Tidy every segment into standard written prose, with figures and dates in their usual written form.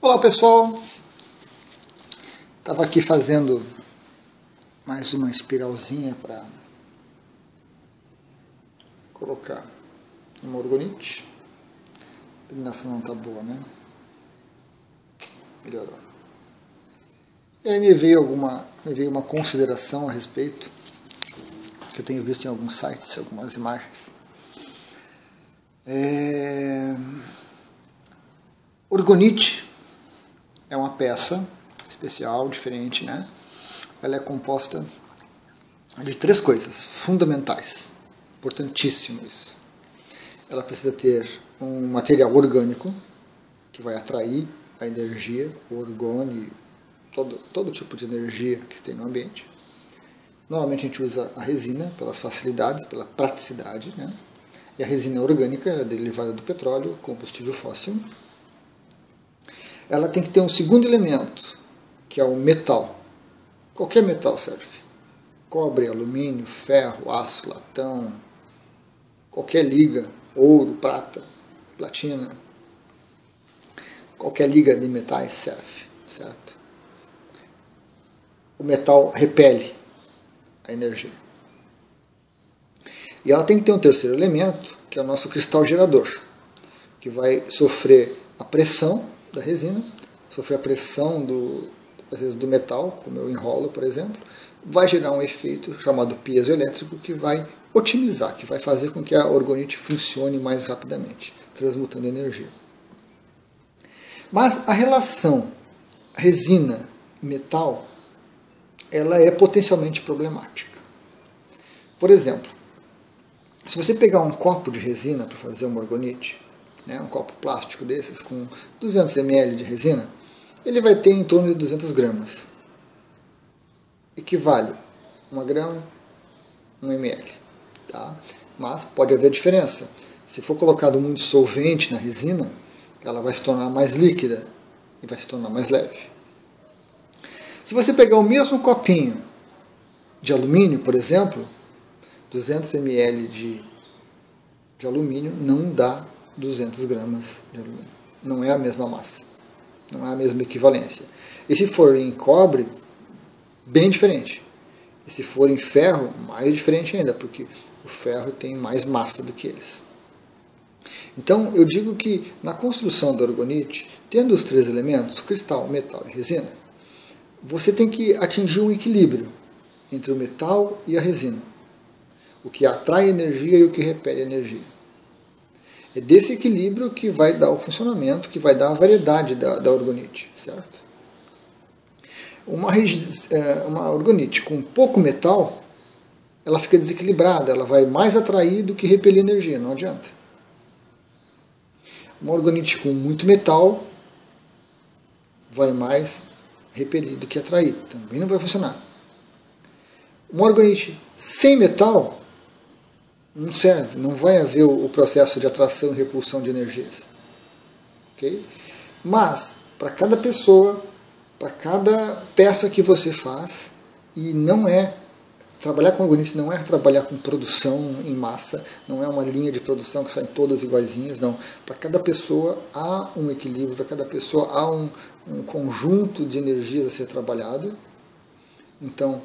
Olá pessoal, estava aqui fazendo mais uma espiralzinha para colocar uma orgonite. A iluminação não está boa, né? Melhorou. E aí me veio uma consideração a respeito, que eu tenho visto em alguns sites, algumas imagens. Orgonite é uma peça especial, diferente, né? Ela é composta de 3 coisas fundamentais, importantíssimas. Ela precisa ter um material orgânico, que vai atrair a energia, o orgônio, todo tipo de energia que tem no ambiente. Normalmente a gente usa a resina pelas facilidades, pela praticidade, né? E a resina orgânica é derivada do petróleo, combustível fóssil. Ela tem que ter um segundo elemento, que é o metal. Qualquer metal serve. Cobre, alumínio, ferro, aço, latão, qualquer liga, ouro, prata, platina. Qualquer liga de metais serve, certo? O metal repele a energia. E ela tem que ter um terceiro elemento, que é o nosso cristal gerador, que vai sofrer a pressão da resina, sofrer a pressão às vezes do metal, como eu enrolo, por exemplo, vai gerar um efeito chamado piezoelétrico que vai otimizar, que vai fazer com que a orgonite funcione mais rapidamente, transmutando energia. Mas a relação resina-metal, ela é potencialmente problemática. Por exemplo, se você pegar um copo de resina para fazer uma orgonite, né, um copo plástico desses com 200 ml de resina, ele vai ter em torno de 200 gramas. Equivale 1 grama, 1 ml. Tá? Mas pode haver diferença. Se for colocado muito solvente na resina, ela vai se tornar mais líquida e vai se tornar mais leve. Se você pegar o mesmo copinho de alumínio, por exemplo, 200 ml de alumínio não dá 200 gramas de alumínio. Não é a mesma massa. Não é a mesma equivalência. E se for em cobre, bem diferente. E se for em ferro, mais diferente ainda, porque o ferro tem mais massa do que eles. Então, eu digo que na construção da orgonite, tendo os 3 elementos, cristal, metal e resina, você tem que atingir um equilíbrio entre o metal e a resina. O que atrai energia e o que repele energia. É desse equilíbrio que vai dar o funcionamento, que vai dar a variedade da orgonite, certo? Uma orgonite com pouco metal, ela fica desequilibrada, ela vai mais atrair do que repelir energia, não adianta. Uma orgonite com muito metal vai mais repelir do que atrair, também não vai funcionar. Uma orgonite sem metal não serve, não vai haver o processo de atração e repulsão de energias. Okay? Mas, para cada pessoa, para cada peça que você faz, e não é, trabalhar com orgonite não é trabalhar com produção em massa, não é uma linha de produção que saem todas iguaizinhas, não. Para cada pessoa há um equilíbrio, para cada pessoa há um conjunto de energias a ser trabalhado. Então,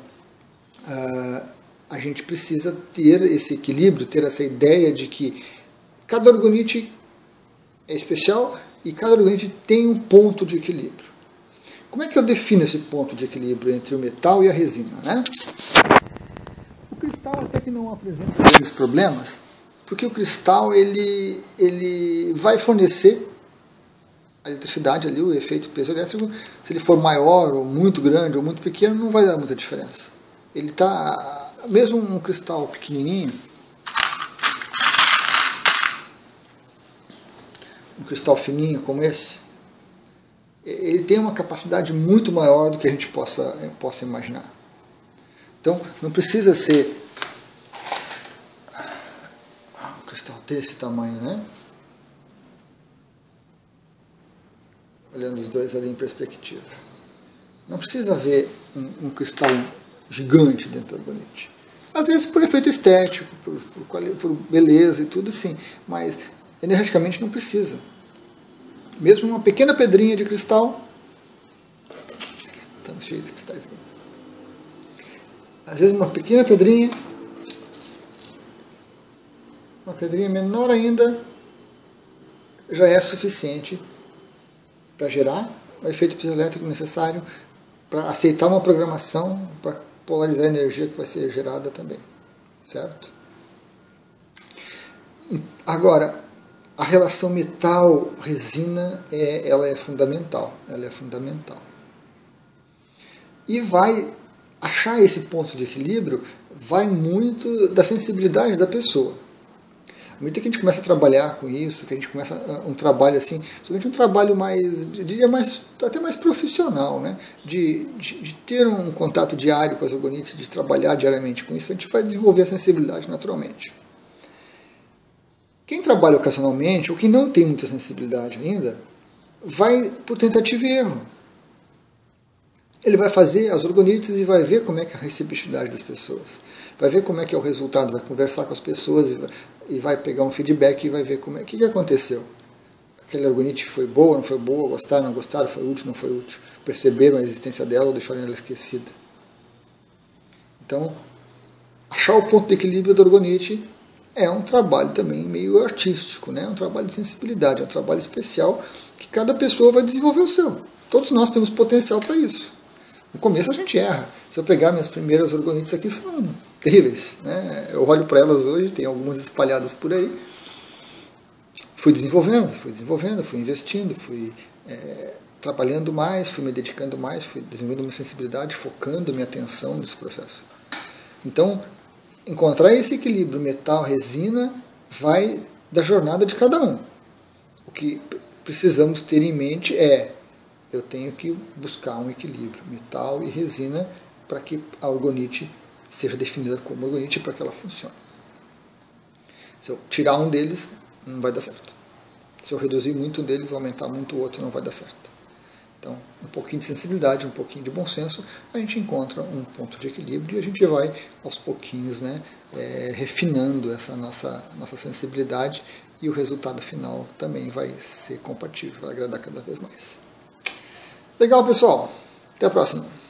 a gente precisa ter esse equilíbrio, ter essa ideia de que cada orgonite é especial e cada orgonite tem um ponto de equilíbrio. Como é que eu defino esse ponto de equilíbrio entre o metal e a resina, né? O cristal até que não apresenta esses problemas, porque o cristal ele vai fornecer a eletricidade ali, o efeito piezoelétrico. Se ele for maior ou muito grande ou muito pequeno, não vai dar muita diferença. Ele está... Mesmo um cristal pequenininho, um cristal fininho como esse, ele tem uma capacidade muito maior do que a gente possa imaginar. Então, não precisa ser um cristal desse tamanho, né? Olhando os dois ali em perspectiva. Não precisa haver um cristal gigante dentro da orgonite. Às vezes por efeito estético, por beleza e tudo, sim, mas energeticamente não precisa. mesmo uma pequena pedrinha de cristal, tá cheio de cristais aqui. Às vezes uma pequena pedrinha, uma pedrinha menor ainda, já é suficiente para gerar o efeito piezoelétrico necessário para aceitar uma programação, para polarizar a energia que vai ser gerada também, certo? Agora, a relação metal-resina ela é fundamental, E vai achar esse ponto de equilíbrio vai muito da sensibilidade da pessoa. À medida que a gente começa a trabalhar com isso, que a gente começa um trabalho assim, principalmente um trabalho mais, diria até mais profissional, né? de ter um contato diário com as orgonites, de trabalhar diariamente com isso, a gente vai desenvolver a sensibilidade naturalmente. Quem trabalha ocasionalmente, ou quem não tem muita sensibilidade ainda, vai por tentativa e erro. Ele vai fazer as orgonites e vai ver como é que é a receptividade das pessoas. Vai ver como é que é o resultado, vai conversar com as pessoas e vai pegar um feedback e vai ver como é que aconteceu. Aquela orgonite foi boa, não foi boa, gostaram, não gostaram, foi útil, não foi útil. Perceberam a existência dela ou deixaram ela esquecida. Então, achar o ponto de equilíbrio da orgonite é um trabalho também meio artístico, né? Um trabalho de sensibilidade, é um trabalho especial que cada pessoa vai desenvolver o seu. Todos nós temos potencial para isso. No começo a gente erra. Se eu pegar minhas primeiras orgonites aqui, são terríveis, né? Eu olho para elas hoje, tem algumas espalhadas por aí. Fui desenvolvendo, fui investindo, fui trabalhando mais, fui me dedicando mais, fui desenvolvendo minha sensibilidade, focando minha atenção nesse processo. Então, encontrar esse equilíbrio metal-resina vai da jornada de cada um. O que precisamos ter em mente eu tenho que buscar um equilíbrio metal e resina para que a orgonite seja definida como orgonite para que ela funcione. Se eu tirar um deles, não vai dar certo. Se eu reduzir muito um deles, aumentar muito o outro, não vai dar certo. Então, um pouquinho de sensibilidade, um pouquinho de bom senso, a gente encontra um ponto de equilíbrio e a gente vai, aos pouquinhos, né, refinando essa nossa sensibilidade e o resultado final também vai ser compatível, vai agradar cada vez mais. Legal, pessoal. Até a próxima.